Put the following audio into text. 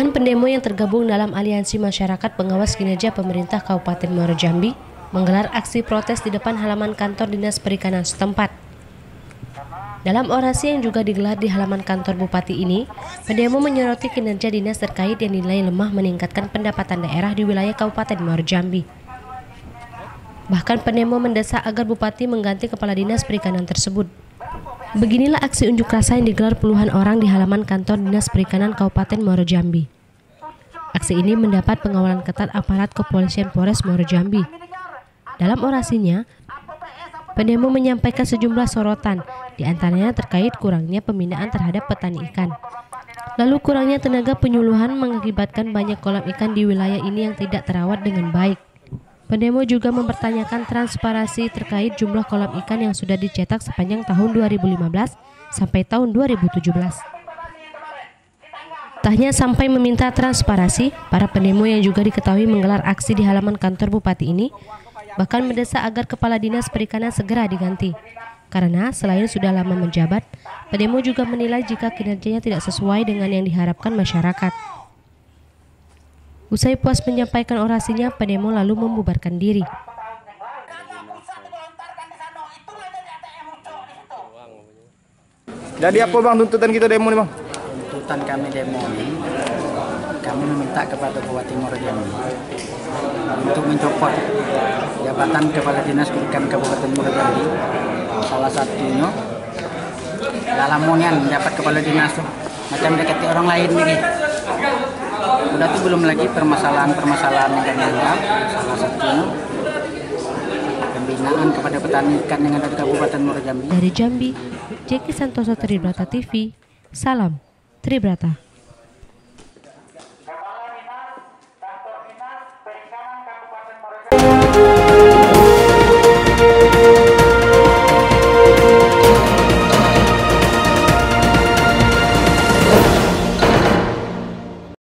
Ribuan pendemo yang tergabung dalam Aliansi Masyarakat Pengawas Kinerja Pemerintah Kabupaten Muaro Jambi menggelar aksi protes di depan halaman kantor Dinas Perikanan setempat. Dalam orasi yang juga digelar di halaman kantor Bupati ini, pendemo menyoroti kinerja dinas terkait yang dinilai lemah meningkatkan pendapatan daerah di wilayah Kabupaten Muaro Jambi. Bahkan pendemo mendesak agar Bupati mengganti kepala dinas perikanan tersebut. Beginilah aksi unjuk rasa yang digelar puluhan orang di halaman kantor Dinas Perikanan Kabupaten Muaro Jambi. Aksi ini mendapat pengawalan ketat aparat kepolisian Polres Muaro Jambi. Dalam orasinya, pendemo menyampaikan sejumlah sorotan, di antaranya terkait kurangnya pembinaan terhadap petani ikan. Lalu kurangnya tenaga penyuluhan mengakibatkan banyak kolam ikan di wilayah ini yang tidak terawat dengan baik. Pendemo juga mempertanyakan transparansi terkait jumlah kolam ikan yang sudah dicetak sepanjang tahun 2015 sampai tahun 2017. Tak hanya sampai meminta transparansi, para pendemo yang juga diketahui menggelar aksi di halaman kantor Bupati ini bahkan mendesak agar Kepala Dinas Perikanan segera diganti. Karena selain sudah lama menjabat, pendemo juga menilai jika kinerjanya tidak sesuai dengan yang diharapkan masyarakat. Usai puas menyampaikan orasinya, pendemo lalu membubarkan diri. Jadi apa bang tuntutan kita demo nih bang? Tuntutan kami demo ini, kami meminta kepada Bupati Muaro Jambi untuk mencopot jabatan Kepala Dinas Perikanan Kabupaten Muaro Jambi. Salah satunya dalam monian menjabat Kepala Dinas macam dekati orang lain nih. Udah tuh belum lagi permasalahan yang kami anggap, salah satunya pembinaan kepada petani ikan yang ada di Kabupaten Muaro Jambi. Dari Jambi, Jeki Santoso, Tribrata TV, salam Tribrata.